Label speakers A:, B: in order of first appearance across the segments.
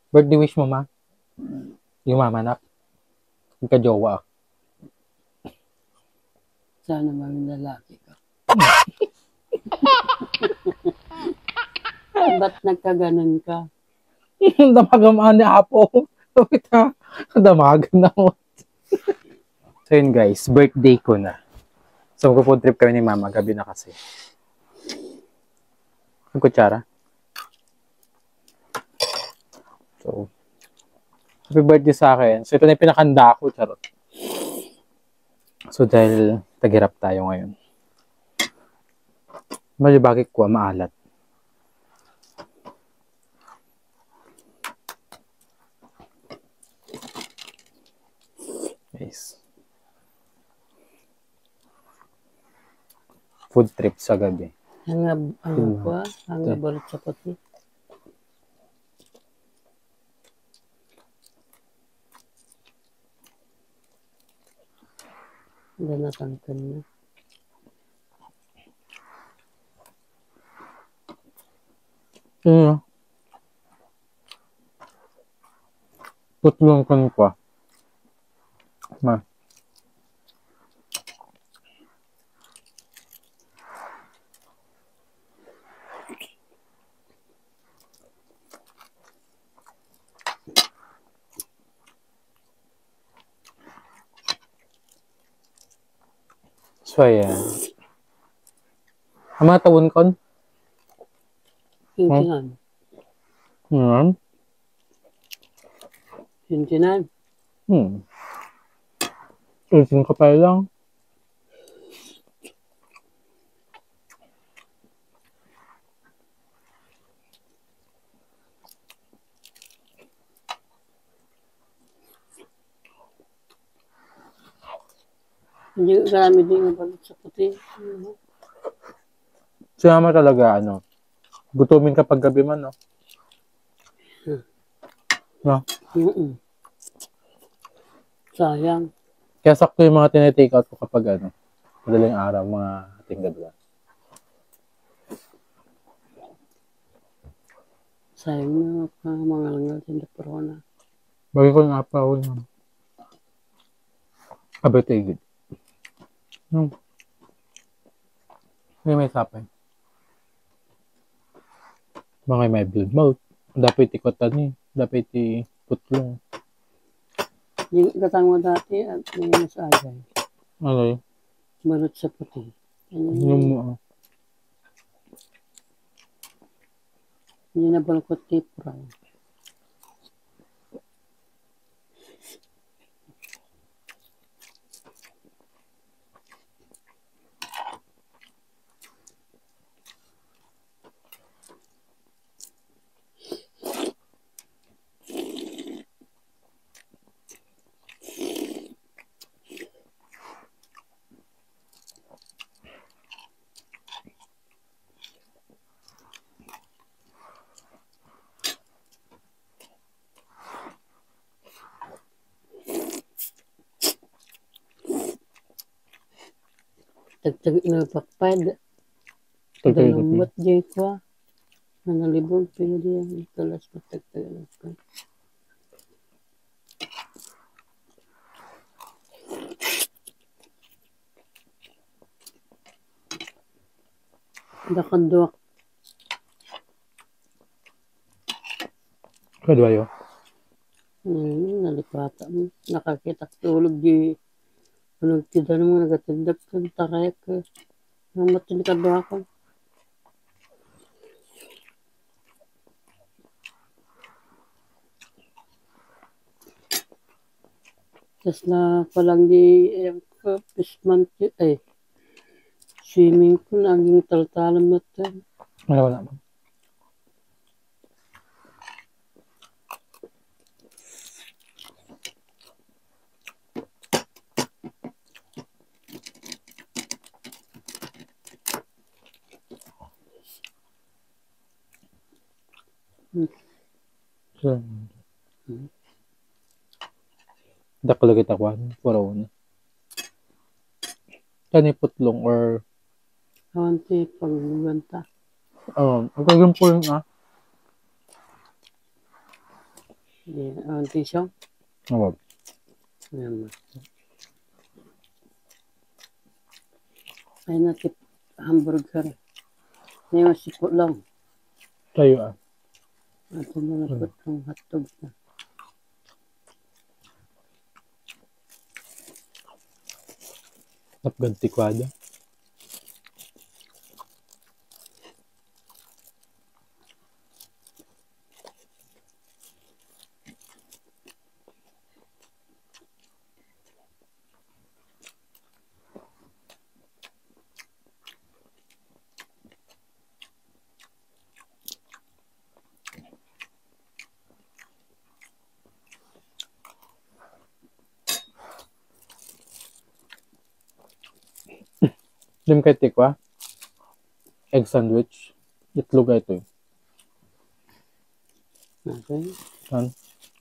A: Birthday wish mo, ma? Yung mama na. Yung ka-jowa.
B: Sana maging lalaki ka. Ba't nagkaganon ka?
A: Damagan ni Apo. Damagan na mo. So yun guys, birthday ko na. So magpo-food trip kami ni mama, gabi na kasi. Ang kutsara. So, happy birthday sa akin. So ito na yung pinakanda ko, charot. So dahil taghirap tayo ngayon. Malibagay ko, maalat. Guys. Food trip sa gabi.
B: Hangab balut sa pati. Hindi natangkan na.
A: Putlong kan ko. Ma. So, ayan. Ang mga tawon kon?
B: Hintinan. Hintinan.
A: Isin ko pa lang.
B: Hindi karami din yung balut sa pati.
A: Siyama talaga, gutumin kapag gabi man, no? No?
B: Sayang.
A: Kaya sakto yung mga tinitake out ko kapag, madaling araw, mga ating gabi.
B: Sayang na pa mga langal sa corona.
A: Bagay ko nga pa ako naman. Abay tayo good. May sapay. Mga may blood mouth. Dapat ikotan ni. Dapat putlong.
B: Yung katang mo dati at may nasagay.
A: Ano yun?
B: Balut sa puti. Hindi na balkot tipra. Tagtag na pakpad. Dalawat jay ko. Nanalibog pero diyan. Kalas patagtag na pakpad. Dakadwak.
A: Kadwayo?
B: Nalipata mo. Nakakita tulog di. Nagtidan mo, nagatindag ka, taray ka. Ang matinikad ba ako? Tapos na palang di fishman, swimming pool, naging taltalan mo ito.
A: Wala mo. Dakla kita kwan, puro na. Kani putlong or
B: Awanti, pagbanta.
A: ang po yung
B: Ang tisyo.
A: Oo.
B: Ayan. Ay natip hamburger. Ngayon sipo lang.
A: Tayo
B: At malapot ang hotdog na.
A: Napgantikwada. Lim kay tikwa. Egg sandwich. Itlog ito.
B: Okay.
A: Yan.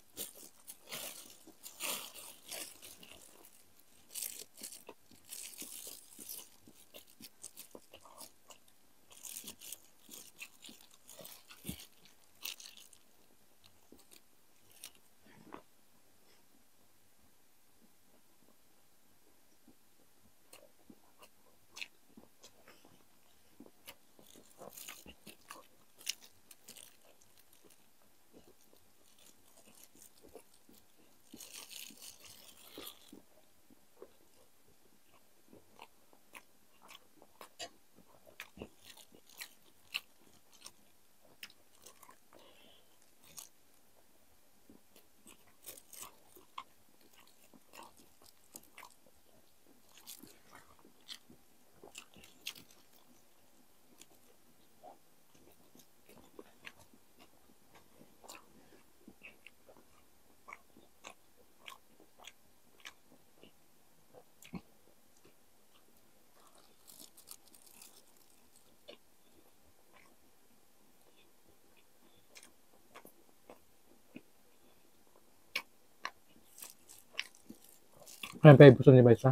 A: Ayan pa ibuso ni Baisa.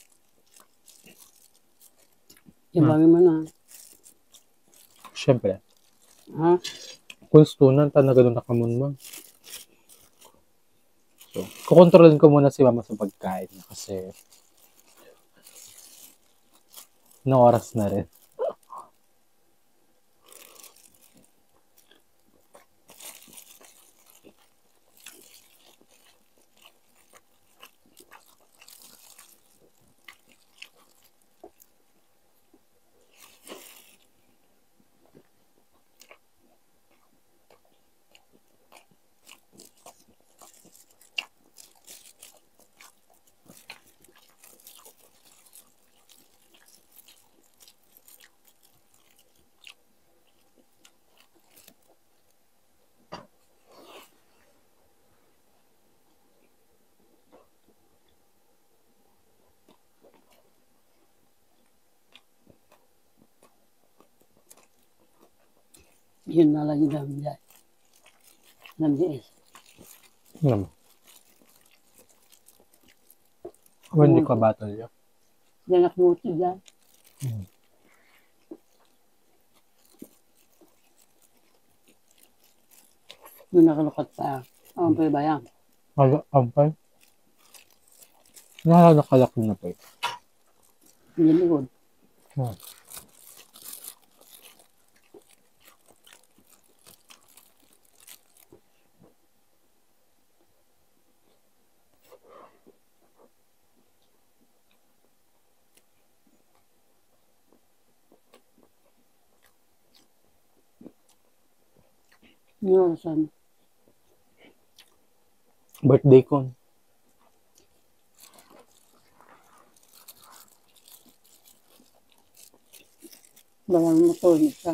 B: Ibangin mo na.
A: Siyempre.
B: Ha?
A: Kunstunan, na ganun nakamun mo. So, kukontrolin ko muna si mama sa pagkain kasi na oras na rin.
B: Yun na lang yung dami. Namiis.
A: Ano? Kung hindi ko battle yun.
B: Yan nakmuti dyan. Yung nakalukat pa. Ang palibayang.
A: Ampay? Nakakalak na pa eh.
B: Hindi likod. Yun, saan?
A: Birthday ko.
B: Bawang motor isa.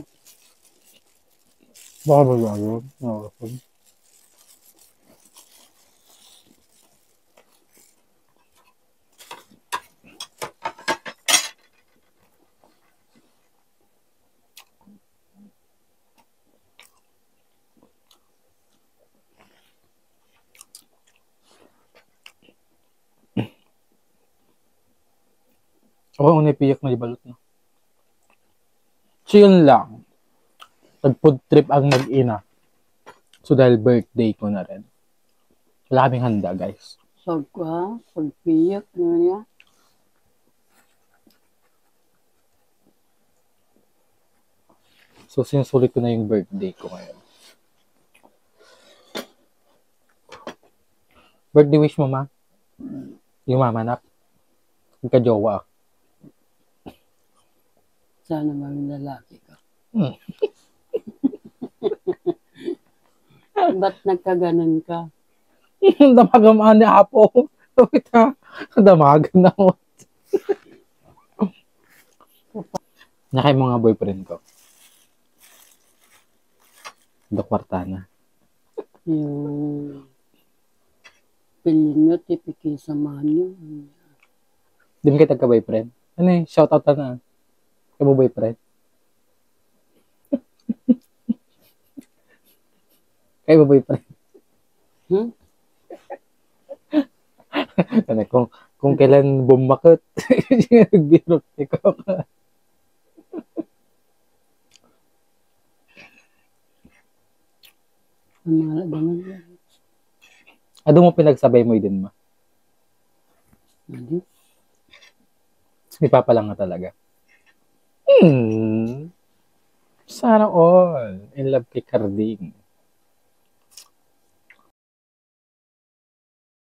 A: Baka ba gano'n? Oo. Ako ang napiyak na ibalot na. So yun lang. Nag-food trip ang mag-ina. So dahil birthday ko na rin. Wala kaming handa, guys.
B: Sagwa, pagpiyak na niya.
A: So, sinusulit ko na yung birthday ko ngayon. Birthday wish mo, ma? Yung mama na. Yung ka-jowa.
B: Sana maging lalaki ka.
A: Hmm.
B: Ba't nagkaganon ka?
A: Damagan mo ni Apo. Wait ha. Damagan na mo. Nakay mga boyfriend ko. Do kwartana.
B: Yung piling nyo, tipiki samahan nyo.
A: Di mo kita ka-boyfriend? Ano eh, shout out na. Kamu boyfriend? Kayo ba boyfriend?
B: Hmm?
A: Ano, kung kailan bumakot, nagbiro ikaw ka.
B: Ang mga ganun yan.
A: Ano mo pinagsabay mo din, ma?
B: Hindi.
A: May papa lang nga talaga. Sana all. In love kay Carding.